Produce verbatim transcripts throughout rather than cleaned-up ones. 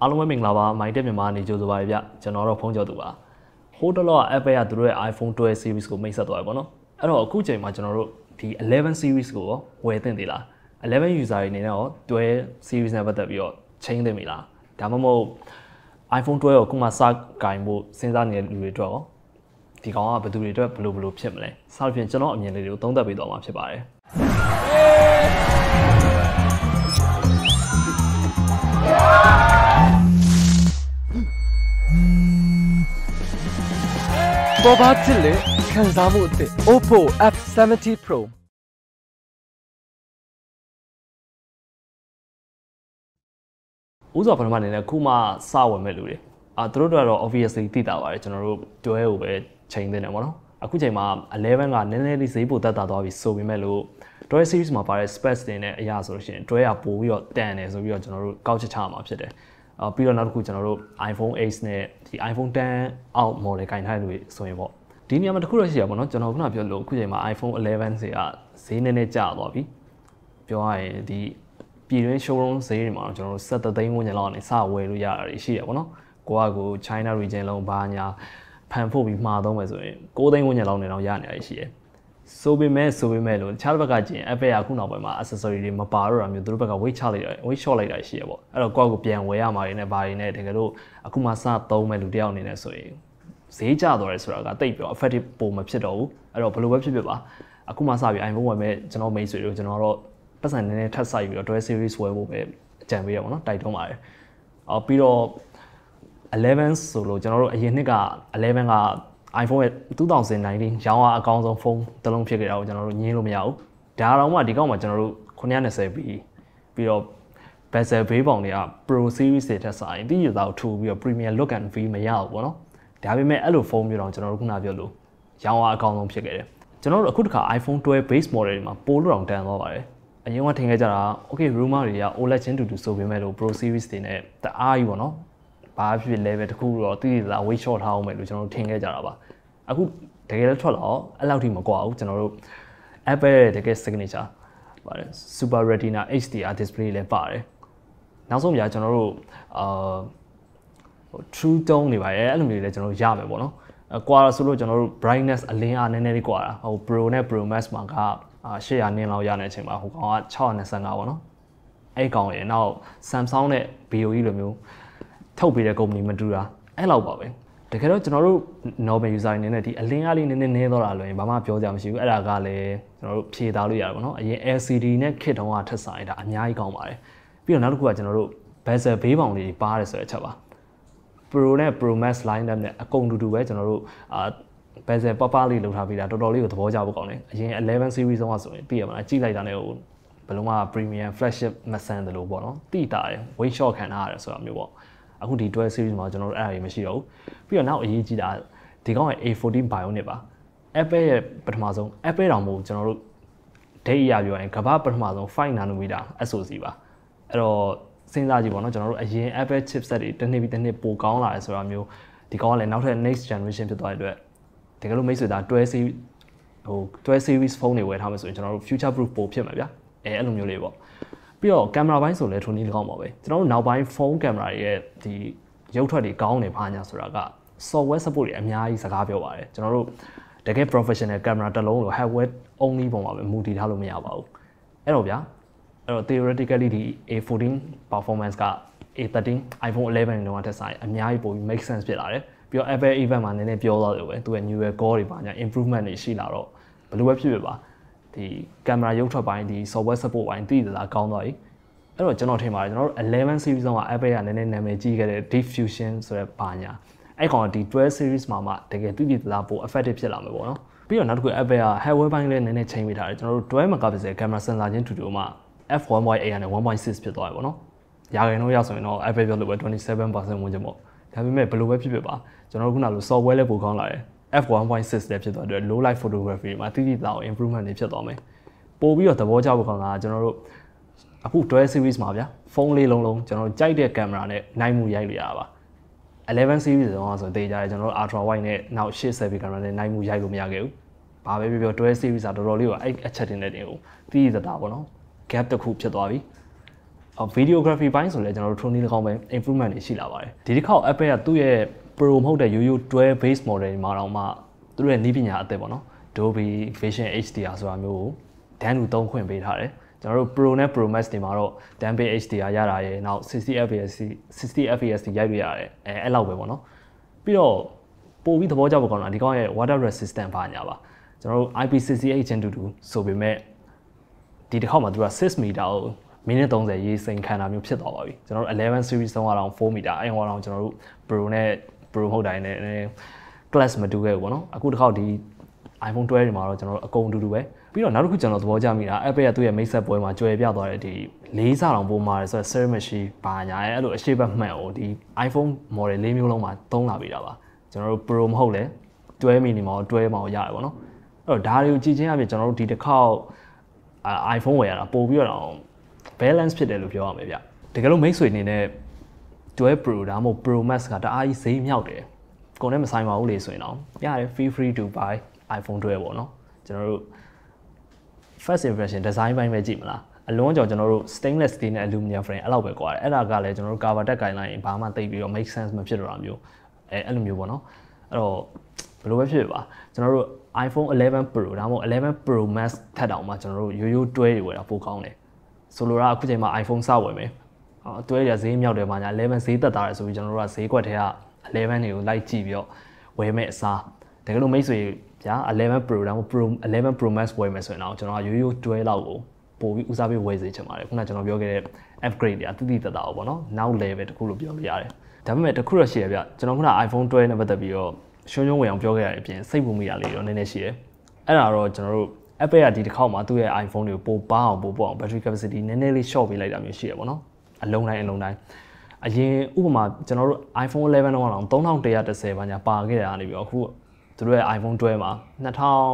အားလုံးပဲမင်္ဂလာပါမိုင်းတက်မြန်မာနေကြိုဆိုပါရဗျကျွန်တော်တော့ဖုန်းကြော်သူပါဟိုတလောက Apple ကသူတို့ရဲ့ iPhone twelve series ကိုမိတ်ဆက်သွားပြီပေါ့နော်အဲ့တော့အခုချိန်မှာကျွန်တော်တို့ဒီeleven series ကိုရောဝယ်သင့်သေးလားeleven user တွေအနေနဲ့ရောtwelve series နဲ့ပတ်သက်ပြီးတော့ချိန်သင့်ပြီလားဒါမှမဟုတ် iPhone twelve ကိုခုမှစကင်ဖို့စဉ်းစားနေတဲ့လူတွေအတွက်ရောဒီကောင်ကဘယ်သူတွေအတွက်ဘယ်လိုဘယ်လိုဖြစ်မလဲစသဖြင့်ကျွန်တော်အမြင်လေးတွေကိုသုံးသပ်ပေးသွားမှာဖြစ်ပါတယ်ပေါ်ပါချစ်လေခံစားမှုအသစ် Oppo F seventy Pro ဥစ္စာပထမအနေနဲ့ခုမှစဝင်မဲ့လူတွေအာသူတို့တော့ obviously သိတာပါတယ်ကျွန်တော်တို့တွဲကိုပဲချိန်နေတယ်ပေါ့နော်အခုချိန်မှာelevenကနည်းနည်းလေးဈေးပိုတက်တာသွားပြီဆိုပေမဲ့လို့တွဲ series မှာပါတဲ့ specs တွေနဲ့အရာဆိုလို့ရှိရင်တွဲကပို့ပြီးတော့တန်တယ်ဆိုပြီးတော့ကျွန်တော်တို့ကောက်ချက်ချမှာဖြစ်တယ်အာပြီးတော့နောက်တစ်ခုကျွန်တော်တို့ iPhone eight နဲ့ဒီ iPhone ten out model ကင်ထားတဲ့လူတွေဆိုရင်ပေါ့ဒီနေရာမှာတစ်ခုတော့ရှိရပါတော့ကျွန်တော်ခုနပြောလို့အခုချိန်မှာ iPhone eleven ဈေးကဈေးနည်းနည်းကျသွားပြီပြောရရင်ဒီပြည်တွင်း showroom ဈေးတွေမှာကျွန်တော်တို့sevenသိန်းဝန်းကျင်လောက်ကနေစဝယ်လို့ရတာရှိရပါတော့ကိုကကို China region လုံးဘာညာဖန်ဖို့ပြီးမှာသုံးမယ်ဆိုရင်nineသိန်းဝန်းကျင်လောက်နေတော့ရနေရရှိရဆိုပေမဲ့ဆိုပေမဲ့လို့တခြားဘက်ကကျင် Apple ကခုနောက်ပိုင်းမှာ accessory တွေမပါတော့တာမျိုးသူတို့ဘက်က weight ချလိုက်တယ် weight short လိုက်တာရှိရပေါ့အဲ့တော့ကိုကကိုပြန်ဝယ်ရမှာတွေနဲ့ဘာတွေနဲ့တကယ်လို့အခုမှစသုံးမဲ့လူတယောက်အနေနဲ့ဆိုရင်ဈေးကျသွားတယ်ဆိုတာကတိတ်ပြီး effective ပုံမဖြစ်တော့ဘူးအဲ့တော့ဘယ်လိုပဲဖြစ်ဖြစ်ပါအခုမှစပြီး iPhone ဝယ်မဲ့ကျွန်တော်မိတ်ဆွေတို့ကျွန်တော်တော့ပတ်စံနည်းနည်းထပ်ဆိုင်ပြီးတော့twelve series ဝယ်ဖို့ပဲအကြံပေးရပါတော့တိုက်တွန်းပါတယ်အော်ပြီးတော့elevenဆိုလို့ကျွန်တော်တို့အရင်နှစ်ကelevenက iPhone ရဲ့twenty nineteenရောင်းအားအကောင်းဆုံးဖုန်းတစ်လုံးဖြစ်ခဲ့တာကိုကျွန်တော်တို့ညင်းလို့မရဘူးဒါတော့မှဒီကောက်မှာကျွန်တော်တို့nine twentyပြီးပြီးတော့ bezel ဘေးပေါင်တွေက Pro series တွေထက်ဆိုင်တိကျတာကိုထူပြီးတော့ Premium look and feel မရဘူးပေါ့နော်ဒါပေမဲ့အဲ့လိုဖုန်းမျိုးတော့ကျွန်တော်တို့ခုနပြောလို့ရောင်းအားအကောင်းဆုံးဖြစ်ခဲ့တယ်ကျွန်တော်တို့အခုတခါ iPhone twelve base model တွေမှာပိုလို့တောင်တန်သွားပါတယ်အရင်ကထင်ခဲ့ကြတာ okay rumor တွေက OLED ချင်းတူတူဆိုပေမဲ့လို့ Pro series တွေနဲ့တအားကြီးပေါ့နော်ဘာဖြစ် level တခုတော့တိတိကျကျ weight short ထားအောင်မယ်လို့ကျွန်တော်တို့ထင်ခဲ့ကြတာပါအခုတကယ်လည်းထွက်လာတော့အဲ့လောက်ထိမကွာဘူးကျွန်တော်တို့ Apple ရဲ့တကယ် signature ပါတယ် Super Retina H D R display လည်းပါတယ်နောက်ဆုံးပြကျွန်တော်တို့အာဟို true tone တွေပါရဲ့အဲ့လိုမျိုးတွေလည်းကျွန်တော်တို့ရမယ်ပေါ့နော်ကွာဆိုလို့ကျွန်တော်တို့ brightness အလင်းအားနည်းနည်းလေးကွာတာဟို Pro နဲ့ Pro Max မှာကeight hundredနင်းလောက်ရတဲ့အချိန်မှာဟိုကောင်ကsix twenty-fiveပေါ့နော်အဲ့ကောင်ရဲ့နောက် Samsung နဲ့ B O E လိုမျိုးထုတ်ပေးတဲ့ company မတူတာအဲ့လောက်ပါပဲတကယ်တော့ကျွန်တော်တို့ normal user အနေနဲ့ဒီအလင်းအားလေးနည်းနည်းနည်းတော့တာလို့ရင်ဘာမှပြောစရာမရှိဘူးအဲ့ဒါကလည်းကျွန်တော်တို့ဖြေသားလို့ရတယ်ပေါ့နော်အရင် L C D နဲ့ kit တုံးကထက်ဆိုင်ဒါအများကြီးကောင်းပါတယ်ပြီးတော့နောက်တစ်ခုကကျွန်တော်တို့ bezel ဘေးပေါင်လေးပါတယ်ဆိုတဲ့အချက်ပါ Pro နဲ့ Pro Max line up နဲ့အကုန်တူတူပဲကျွန်တော်တို့အာ bezel ပပလေးလုပ်ထားပြီးတာတော်တော်လေးကိုသဘောကျဖို့ကောင်းတယ်အရင် eleven series တုန်းကဆိုရင်သိရမလားကြည့်လိုက်တာနဲ့ဟိုဘယ်လုံးမှ premium flagship မဆန်တယ်လို့ပေါ့နော်တိတာရယ် weight short ခံထားရတယ်ဆိုတာမျိုးပေါ့အခုဒီtwelve series မှာကျွန်တော်တို့အဲ့အရာမရှိတော့ဘူးပြီးတော့နောက်အရေးကြီးတာဒီကောင်ရဲ့A fourteen Bionicပါ Apple ရဲ့ပထမဆုံး Apple တောင်မို့ကျွန်တော်တို့ date ရပြောရင်ကမ္ဘာပထမဆုံးfive nanometer S O C ပါအဲ့တော့စဉ်းစားကြည့်ပါတော့ကျွန်တော်တို့အရင် Apple chipset တွေတစ်နှစ်ပြီးတစ်နှစ်ပိုကောင်းလာတယ်ဆိုတာမျိုးဒီကောင်ကလည်းနောက်ထပ် next generation ဖြစ်သွားတဲ့အတွက်တကယ်လို့မိတ်ဆွေသားtwelve series ဟိုtwelve series ဖုန်းတွေဝယ်ထားမယ်ဆိုရင်ကျွန်တော်တို့ future proof ပိုဖြစ်မှာဗျာအဲအဲ့လိုမျိုးလေးပေါ့ပြီးတော့ကင်မရာပိုင်းဆိုလည်းထုံနည်းကောင်းပါပဲကျွန်တော်တို့နောက်ပိုင်းဖုန်းကင်မရာရဲ့ဒီရုပ်ထွက်တွေကောင်းနေပါညာဆိုတာက software support တွေအများကြီးစကားပြောပါတယ်ကျွန်တော်တို့တကယ် professional camera တစ်လုံးလို့ hardware only ပုံမှာပဲမူတည်ထားလို့မရပါဘူးအဲ့တော့ဗျာအဲ့တော့ theoretically ဒီA fourteen performance ကA thirteen iPhone eleven တုန်းကထက်ဆိုင်အများကြီးပိုပြီး make sense ဖြစ်လာတယ်ပြီးတော့ Apple event မှာနည်းနည်းပြောသွားတယ်ပဲသူရဲ့ newer core တွေပါညာ improvement တွေရှိလာတော့ဘယ်လိုပဲဖြစ်ဖြစ်ပါဒီကင်မရာရုပ်ထွက်ပိုင်းဒီ software support ပိုင်းတည်တည်လာကောင်းသွားပြီအဲ့တော့ကျွန်တော်ထင်ပါတယ်ကျွန်တော်တို့eleven series က Apple ကနည်းနည်းနာမည်ကြီးခဲ့တဲ့ Deep Fusion ဆိုတဲ့ဘာညာအဲ့ကောင်ဒီtwelve series မှာမှတကယ်တည်တည်လာပို effective ဖြစ်လာမှာပေါ့နော်ပြီးတော့နောက်တစ်ခု Apple က hardware ပိုင်းလည်းနည်းနည်းချိန်ပေးထားတယ်ကျွန်တော်တို့twelve megapixel camera sensor ချင်းတူတူမှ f one point eight နဲ့ one point six ဖြစ်သွားပြီပေါ့နော်ရာခိုင်နှုန်းရဆိုရင်တော့ Apple ပြောလို့ပဲtwenty-seven percent ဝန်းကျင်ပေါ့ဒါပေမဲ့ဘယ်လိုပဲဖြစ်ဖြစ်ပါကျွန်တော်တို့ခုနကလို software လည်းပိုကောင်းလာတယ် f one point six လည်းဖြစ်သွားတဲ့ low light photography မှာတည်တည်လာအောင် improvement တွေဖြစ်သွားမယ်ပို့ပြီးတော့သဘောကျဖို့ကောင်းတာကျွန်တော်တို့အခုtwelve series မှာဗျာဖုန်းလေးလုံးလုံးကျွန်တော်တို့ကြိုက်တဲ့ကင်မရာနဲ့နိုင်မှုရိုက်လို့ရတာပါeleven series တုန်းကဆိုတေးကြတယ်ကျွန်တော်တို့ ultra wide နဲ့နောက်eight selfie camera နဲ့နိုင်မှုရိုက်လို့မရခဲ့ဘူးဘာပဲပြောပြောtwelve series ကတော်တော်လေးကိုအဲ့အချက်တင်တဲ့တင်ကိုတည်တည်တာပေါ့နော် gap တစ်ခုဖြစ်သွားပြီ videography ဘိုင်းဆိုလည်းကျွန်တော်တို့ထုံးနည်းတစ်ခေါက်ပဲ improvement တွေရှိလာပါတယ်ဒီတစ်ခေါက် Apple ကသူ့ရဲ့ Pro မဟုတ်တဲ့ရိုးရိုးtwelve base model မှာတော့မှသူတို့ရဲ့နည်းပညာအသစ်ပေါ့နော် Dolby Vision เอช ดี อาร์ ဆိုတာမျိုးကိုတန်းတူသုံးခွင့်ပေးထားတယ်ကျွန်တော်တို့ Pro နဲ့ Pro Max တွေမှာတော့ Dolby เอช ดี อาร์ ရတာရယ်နောက်sixty F P S sixty F P S တွေရိုက်လို့ရတယ်အဲအဲ့လောက်ပဲပေါ့နော်ပြီးတော့ပို့ပြီးသဘောကျဖို့ကောင်းတာဒီကောင်ရဲ့ water resistant ဘာညာပါကျွန်တော်တို့ I P six eight Gen two ဆိုပေမဲ့ဒီတစ်ခေါက်မှာသူကsixမီတာကိုမိနစ်thirtyရေးစိန်ခံတာမျိုးဖြစ်သွားပါပြီကျွန်တော်တို့eleven series သုံးအောင်fourမီတာအဲ့ဟောတော့ကျွန်တော်တို့ Pro နဲ့ Pro ဟုတ်တိုင်းနဲ့ class မတူခဲ့ဘူးပေါ့နော်အခုတစ်ခေါက်ဒီ iPhone twelve တွေမှာတော့ကျွန်တော်တို့အကုန်တူတူပဲပြီးတော့နောက်တစ်ခုကျွန်တော်သဘောကျမိတာ Apple ကသူ့ရဲ့မိတ်ဆက်ပွဲမှာကြွယ်ပြသွားတဲ့ဒီလေးစားတောင်ပိုးမာတယ်ဆိုတော့ Ceramic Machine ဘာညာရဲ့အဲ့လိုအရှိတ်ဘက်မှန်ကိုဒီ iPhone model ၄မျိုးလုံးမှာသုံးလာပြီးတာပါကျွန်တော်တို့ Pro မဟုတ်လဲtwelve mini မှာtwelveမှာရတယ်ပေါ့နော်အဲ့တော့ဒါတွေကိုကြည့်ချင်းအပြင်ကျွန်တော်တို့ဒီတစ်ခေါက် iPhone ဝယ်ရတာပို့ပြီးတော့ balance ဖြစ်တယ်လို့ပြောရမယ်ဗျတကယ်လို့မိတ်ဆွေအနေနဲ့twelve Pro ဒါမှမဟုတ် Pro Max ကတအားကြီးဈေးမြောက်တယ်ကိုယ်နဲ့မဆိုင်ပါဘူးလေဆိုရင်တော့ရတယ် feel free to buy iPhone twelveပေါ့နော်ကျွန်တော်တို့ first impression design ဘိုင်းပဲကြည့်မလားအလုံးကြောင့်ကျွန်တော်တို့ stainless steel နဲ့ aluminum frame အဲ့လောက်ပဲကွာတယ်အဲ့ဒါကလည်းကျွန်တော်တို့ cover တက်ကိုင်လိုက်ရင်ဘာမှသိပြီးတော့ make sense မဖြစ်တော့တာမျိုးအဲအဲ့လိုမျိုးပေါ့နော်အဲ့တော့ဘယ်လိုပဲဖြစ်ပါကျွန်တော်တို့ iPhone eleven Pro ဒါမှမဟုတ်eleven Pro Max ထပ်တောင်မှကျွန်တော်တို့ရိုးရိုးတွဲတွေဝယ်တာပိုကောင်းတယ်ဆိုလိုတာအခုချိန်မှာ iPhone စဝယ်မယ်တွဲရဈေးမြောက်တယ်မှာညာelevenဈေးသက်သာတယ်ဆိုပြီးကျွန်တော်တို့ကဈေးကွက်ထဲကelevenတွေကိုလိုက်ကြည့်ပြီးတော့ဝယ်မယ်အစားတကယ်လို့မိတ်ဆွေဗျာeleven Pro ဒါမှမဟုတ် Pro eleven Pro Max ဝယ်မယ်ဆိုရင်တော့ကျွန်တော်ကရိုးရိုးတွဲလောက်ကိုပို့ပြီးဦးစားပေးဝယ်စေချင်ပါတယ်ခုနကကျွန်တော်ပြောခဲ့တဲ့ upgrade တွေအတိအကျသက်သာပေါ့နော်နောက် level တခုလို့ပြောလို့ရတယ်ဒါပေမဲ့တခုတော့ရှိရဗျကျွန်တော်ခုန iPhone twelve နဲ့ပတ်သက်ပြီးတော့ရှုံးရှုံးဝင်အောင်ပြောခဲ့ရတဲ့အပြင်စိတ်ပူမိတာလေးတော့နည်းနည်းရှိတယ်အဲ့ဒါတော့ကျွန်တော်တို့ Apple ကဒီတစ်ခေါက်မှာသူ့ရဲ့ iPhone တွေကိုပိုပါအောင်ပိုပေါ့အောင် battery capacity နည်းနည်းလေး short ပေးလိုက်တာမျိုးရှိရပေါ့နော်အလုံးတိုင်းအလုံးတိုင်းအရင်ဥပမာကျွန်တော်တို့ iPhone eleven တော့အောင်three thousand one hundred tenဘာညာပါခဲ့တာကနေပြီးတော့အခုသူတို့ရဲ့ iPhone twelve မှာtwo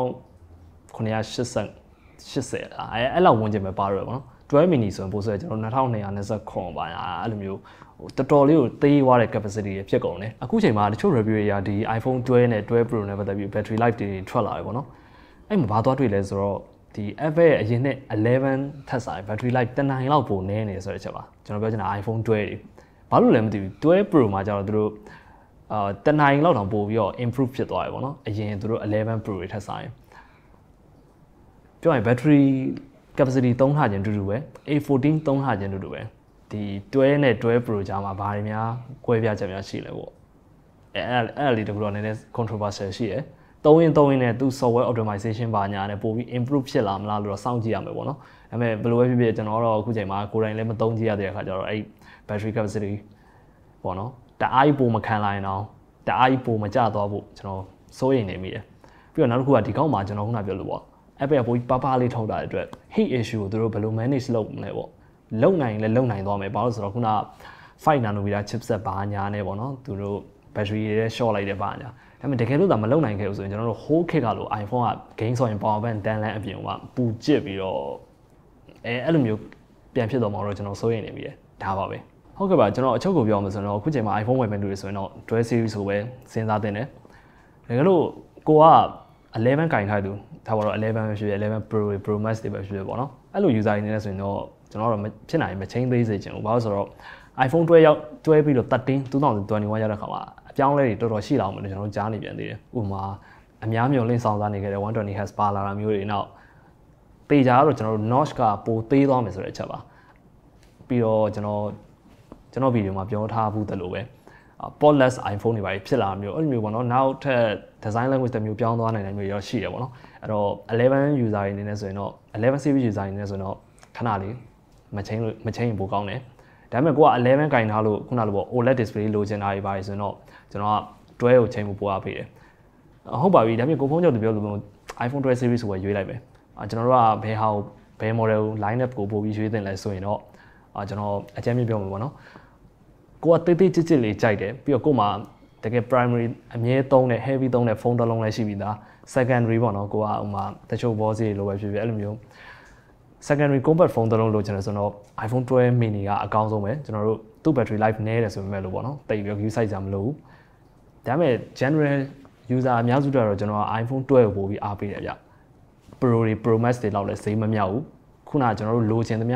thousand nine hundred eightyအဲအဲ့လောက်ဝင်ကျင်ပဲပါတော့ပေါ့နော်twelve mini ဆိုရင်ပို့ဆိုရင်ကျွန်တော်two thousand two hundred twentyပါညာအဲ့လိုမျိုးဟိုတော်တော်လေးကိုသေးသွားတဲ့ capacity တွေဖြစ်ကုန်တယ်အခုချိန်မှာတချို့ review တွေရာဒီ iPhone twelve နဲ့twelve Pro နဲ့ပတ်သက်ပြီး battery life တွေထွက်လာတယ်ပေါ့နော်အဲ့မှာဘာသွားတွေ့လဲဆိုတော့ဒီ Apple ရဲ့အရင်နဲ့elevenထက်ဆိုင် battery life တစ်နိုင်လောက်ပိုနည်းနေဆိုတဲ့အချက်ပါကျွန်တော်ပြောချင်တာ iPhone twelve တွေဘာလို့လဲမသိဘူးtwelve Pro မှာကျတော့သူတို့အာတစ်နိုင်လောက်တောင်ပို့ပြီးတော့ improve ဖြစ်သွားတယ်ပေါ့နော်အရင်သူတို့eleven Pro တွေထက်ဆိုင်ပြောရင် battery capacity သုံးထားခြင်းတူတူပဲ A fourteen သုံးထားခြင်းတူတူပဲဒီtwelveနဲ့twelve Pro ကြားမှာဘာတွေများကွဲပြားချက်များရှိလဲပေါ့အဲအဲ့အဲ့လေးတခုတော့နည်းနည်း controversial ရှိတယ်သုံးရင်သုံးရင်နဲ့သူ software optimization ဘာညာနဲ့ပို့ပြီး improve ဖြစ်လာမလားလို့တော့စောင့်ကြည့်ရမယ်ပေါ့နော်ဒါပေမဲ့ဘယ်လိုပဲဖြစ်ဖြစ်ကျွန်တော်တော့အခုချိန်မှာကိုယ်တိုင်လည်းမသုံးကြည့်ရတဲ့အခါကျတော့အဲ့ battery capacity ပေါ့နော်တအားကြီးပိုမခံလိုက်အောင်တအားကြီးပိုမကျသွားဖို့ကျွန်တော်စိုးရိမ်နေမိတယ်ပြီးတော့နောက်တစ်ခုကဒီကောက်မှာကျွန်တော်ခုနပြောလို့ပေါ့ Apple ပိုပါပါလေးထုတ်တာတဲ့အတွက် heat issue ကိုသူတို့ဘယ်လို manage လုပ်မလဲပေါ့လုံနိုင်လဲလုံနိုင်သွားမယ်ဘာလို့ဆိုတော့ခုနfive nanometer chipset ဘာညာနဲ့ပေါ့နော်သူတို့ battery တွေ short လိုက်တယ်ဘာညာဒါပေမဲ့တကယ်လို့ဒါမလုံနိုင်ခဲ့ဘူးဆိုရင်ကျွန်တော်တို့ whole kit ကလို့ iPhone က game ဆိုရင် power bank တန်းလန်းအပြင်ကပူကျစ်ပြီးတော့အဲအဲ့လိုမျိုးပြန်ဖြစ်သွားမှာတော့ကျွန်တော်စိုးရိမ်နေပြီဒါပါပဲဟုတ်ကဲ့ပါကျွန်တော်အချုပ်ကိုပြောမှဆိုတော့အခုချိန်မှာ iPhone ဝယ်မယ်လို့ဆိုရင်တော့ twelve series ကိုပဲစဉ်းစားတင်တယ်တကယ်လို့ကိုကelevenကင်ထားသူဒါပါတော့elevenပဲဖြစ်ဖြစ်eleven Pro Pro Max တွေပဲဖြစ်ဖြစ်ပေါ့နော်အဲ့လို user တွေနေနေဆိုရင်တော့ကျွန်တော်တို့ဖြစ်နိုင်မချင်းသေးစေချင်ဘူးဘာလို့ဆိုတော့ iPhone twelve ရောက်တွဲပြီးတော့thirteen twenty twenty-oneရောက်တဲ့ခါမှာအပြောင်းလဲတွေတော်တော်ရှိလာအောင်လို့ကျွန်တော်တို့ကြားနေပြန်သေးတယ်ဥပမာအများမျိုးလင့်ဆောင်စားနေခဲ့တဲ့one twenty hertz ပါလာတာမျိုးတွေနောက်ပေကြတော့ကျွန်တော်တို့ notch ကပိုသေးသွားမယ်ဆိုတဲ့အချက်ပါပြီးတော့ကျွန်တော်ကျွန်တော်ဗီဒီယိုမှာပြောထားဘူးတယ်လို့ပဲ portless iPhone တွေပါဖြစ်လာမျိုးအဲ့လိုမျိုးပေါ့နော်နောက်ထပ် design language တစ်မျိုးပြောင်းသွားနိုင်တဲ့မျိုးရောရှိရပေါ့နော်အဲ့တော့eleven user တွေအနေနဲ့ဆိုရင်တော့eleven series user တွေအနေနဲ့ဆိုရင်တော့ခဏလေးမချင်းလို့မချင်းရင်ပိုကောင်းတယ်ဒါပေမဲ့ကိုကelevenကင်ထားလို့ခုနလိုပေါ့ O L E D display လိုချင်တာတွေပါဆိုရင်တော့ကျွန်တော်ကtwelveကိုချိန်ဖို့ပို့အားပေးတယ်ဟုတ်ပါပြီဒါပေမဲ့ကိုဖုန်းချုပ်တပြောလို့ iPhone twelve series ကိုပဲရွေးလိုက်ပဲကျွန်တော်တို့ကဘယ်ဟာဘယ် model line up ကိုပို့ပြီးရွေးတင်လဲဆိုရင်တော့ကျွန်တော်အကြမ်းမြင်ပြောမှာပေါ့နော်ကိုကတိတ်တိတ်ကြစ်ကြစ်လေးကြိုက်တယ်ပြီးတော့ကိုမှတကယ် primary အမြဲသုံးတဲ့ heavy သုံးတဲ့ဖုန်းတစ်လုံးလည်းရှိပြီးသား secondary ပေါ့နော်ကိုကဟိုမှာတချို့ဘောစီလိုပဲဖြစ်ဖြစ်အဲ့လိုမျိုး secondary compact phone တစ်လုံးလိုချင်တယ်ဆိုတော့ iPhone twelve mini ကအကောင်းဆုံးပဲကျွန်တော်တို့သူ့ battery life နည်းတယ်ဆိုပေမဲ့လို့ပေါ့နော်တိတ်ပြီး view size ကြမလို့ဒါပေမဲ့ general user အများစုတော့ကျွန်တော်က iPhone twelve ကိုပို့ပြီးအားပေးတယ်ဗျ Pro တွေ Pro Max တွေလောက်လည်းဈေးမမြောက်ဘူးခုနကကျွန်တော်တို့လိုချင်သမျှ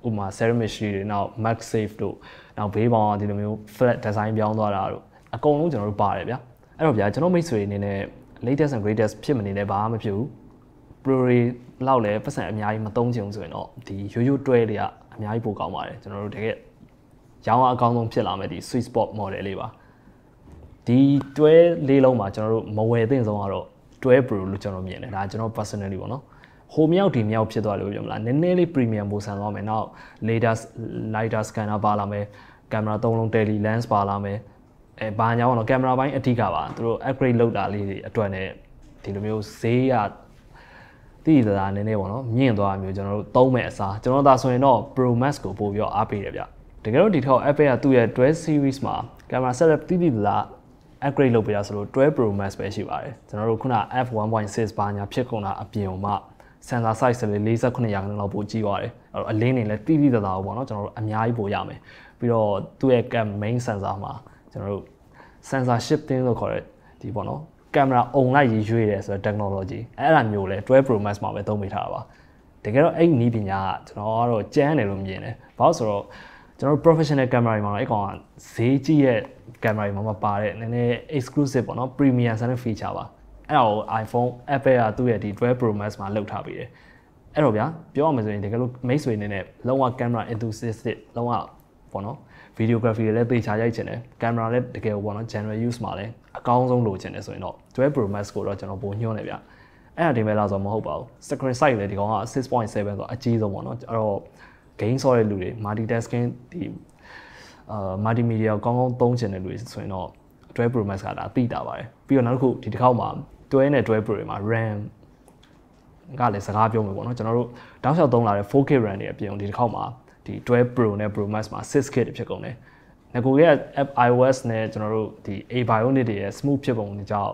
ဥပမာ ceramic တွေနောက် MagSafe တို့နောက်ဘေးပေါင်းဒီလိုမျိုး flat design ပြောင်းသွားတာတို့အကုန်လုံးကျွန်တော်တို့ပါတယ်ဗျာအဲ့တော့ဗျာကျွန်တော်မိတ်ဆွေအနေနဲ့ latest and greatest ဖြစ်မနေလဲဘာမှမဖြစ်ဘူး pro တွေလောက်လဲပတ်စံအများကြီးမသုံးချင်ဘူးဆိုရင်တော့ဒီရိုးရိုးတွဲတွေကအများကြီးပိုကောင်းပါတယ်ကျွန်တော်တို့တကယ်ရောင်းအားအကောင်းဆုံးဖြစ်လာမယ်ဒီ sweet spot model လေးပါဒီတွဲလေးလုံးမှာကျွန်တော်တို့မဝယ်သင့်ဆုံးကတော့တွဲ pro လို့ကျွန်တော်မြင်တယ်ဒါကျွန်တော် personally ပေါ့နော်ဟိုမြောက်ဒီမြောက်ဖြစ်သွားလို့ပြောမလားနည်းနည်းလေး premium ပိုဆန်သွားမယ်နောက် laser lighter scanner ပါလာမယ်ကင်မရာသုံးလုံး tele lens ပါလာမယ်အဲဘာညာပေါ့နော်ကင်မရာပိုင်းအဓိကပါသူတို့ upgrade လုပ်တာလေးတွေအတွက်နဲ့ဒီလိုမျိုးဈေးရတိတိသားနည်းနည်းပေါ့နော်မြင့်သွားမျိုးကျွန်တော်တို့သုံးမဲ့အစားကျွန်တော်သာဆိုရင်တော့ Pro Max ကိုပို့ပြီးအားပေးတယ်ဗျတကယ်တော့ဒီထောက် Apple ကသူ့ရဲ့တွဲ series မှာကင်မရာ setup တိတိသား upgrade လုပ်ပေးတာဆိုလို့တွဲ Pro Max ပဲရှိပါတယ်ကျွန်တော်တို့ခုန F one point six ဘာညာဖြစ်ကုန်တာအပြင်မှာ sensor size လေး၄၉ရာခိုင်နှုန်းလောက်ပိုကြီးသွားတယ်အဲ့တော့အလင်းနေလဲတိတိသားသားပေါ့နော်ကျွန်တော်တို့အများကြီးပို့ရမယ်ပြီးတော့သူ့ရဲ့ cam main sensor မှာကျွန်တော်တို့ sensor shifting လို့ခေါ်တဲ့ဒီပေါ့နော်ကင်မရာအုံလိုက်ရွေးတယ်ဆိုတော့ technology အဲ့ဒါမျိုးလဲတွဲ Pro Max မှာပဲသုံးပေးထားတာပါတကယ်တော့အဲ့ဒီနည်းပညာကကျွန်တော်ကတော့ကျန်းတယ်လို့မြင်တယ်ဘာလို့ဆိုတော့ကျွန်တော်တို့ professional camera တွေမှာတော့အဲ့ကောင်ကဈေးကြီးရဲ့ camera တွေမှာမပါတဲ့နည်းနည်း exclusive ပေါ့နော် premium ဆန်တဲ့ feature ပါအဲ့ဒါကို iPhone Apple ကသူ့ရဲ့ဒီတွဲ Pro Max မှာလုပ်ထားပေးတယ်အဲ့တော့ဗျာပြောရမယ်ဆိုရင်တကယ်လို့မိတ်ဆွေအနေနဲ့လုံးဝ camera enthusiast လုံးဝပေါ့နော် videography တွေလည်းသေချာရိုက်ချင်တယ်ကင်မရာလည်းတကယ်ပေါ့နော် general use မှာလည်းအကောင်းဆုံးလိုချင်တယ်ဆိုရင်တော့တွဲ Pro Max ကိုတော့ကျွန်တော်ပိုညွှန်းတယ်ဗျအဲ့ဒါဒီမဲ့လားဆိုမဟုတ်ပါဘူး screen size လည်းဒီကောင်က six point seven ဆိုအကြီးဆုံးပေါ့နော်အဲ့တော့ game ဆော့တဲ့လူတွေ multitasking ဒီအာ multimedia ကိုကောင်းကောင်းသုံးချင်တဲ့လူတွေဆိုရင်တော့တွဲ Pro Max ကဒါသိတာပါတယ်ပြီးတော့နောက်တစ်ခုဒီတစ်ခေါက်မှာတွဲနဲ့တွဲ Pro တွေမှာ RAM ကလည်းစကားပြောမယ်ပေါ့နော်ကျွန်တော်တို့တောက်လျှောက်သုံးလာတဲ့ four K RAM တွေအပြင်ဒီတစ်ခေါက်မှာဒီတွဲ Pro နဲ့ Pro Max မှာ six K ဖြစ်ကုန်တယ်ငကိုရဲ့ app iOS နဲ့ကျွန်တော်တို့ဒီ Abionic တွေရဲ့ smooth ဖြစ်ပုံကြောင့်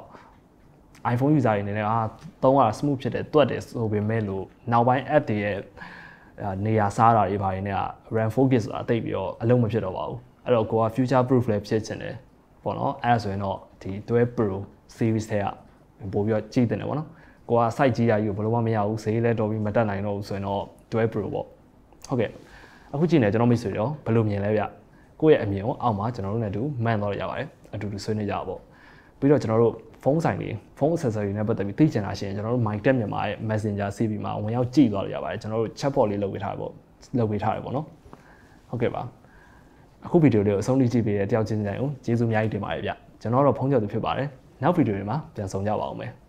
iPhone user တွေအနေနဲ့အာသုံးရတာ smooth ဖြစ်တယ်တွက်တယ်ဆိုပေမဲ့လို့နောက်ပိုင်း app တွေရဲ့နေရာစားတာတွေဘာတွေနဲ့က RAM focus ဆိုတာတိတ်ပြီးတော့အလုံးမဖြစ်တော့ပါဘူးအဲ့တော့ကိုက future proof လည်းဖြစ်ချင်တယ်ပေါ့နော်အဲ့ဒါဆိုရင်တော့ဒီတွဲ Pro series ထဲကပို့ပြီးတော့ကြည့်တယ်ပေါ့နော်ကိုက site ကြီးတာကြီးကိုဘယ်လိုမှမရဘူးဈေးလည်းတော်ပြီးမတက်နိုင်တော့ဘူးဆိုရင်တော့တွဲ Pro ပေါ့ဟုတ်ကဲ့အခုကြည့်နေကျွန်တော်မိတ်ဆွေရောဘယ်လိုမြင်လဲဗျကိုယ့်ရဲ့အမြင်ကိုအောက်မှာကျွန်တော်တို့နဲ့အတူမှန်တော့ရပါတယ်အတူတူဆွေးနွေးကြပါပေါ့ပြီးတော့ကျွန်တော်တို့ဖုန်းဆိုင်တွေဖုန်း accessory နဲ့ပတ်သက်ပြီးသိချင်တာရှိရင်ကျွန်တော်တို့ MyTech မြန်မာရဲ့ Messenger စီးပြီးမှာဝင်ရောက်ကြည့်သွားလို့ရပါတယ်ကျွန်တော်တို့ chatbot လေးလုပ်ပေးထားတယ်ပေါ့လုပ်ပေးထားတယ်ပေါ့နော်ဟုတ်ကဲ့ပါအခုဗီဒီယိုလေးကိုအဆုံးထိကြည့်ပေးတဲ့တယောက်ချင်းတိုင်းကိုကျေးဇူးအများကြီးတင်ပါတယ်ဗျကျွန်တော်တို့ဖုန်းကျော်သူဖြစ်ပါတယ်နောက်ဗီဒီယိုတွေမှာပြန်ဆောင်ကြပါအောင်မယ်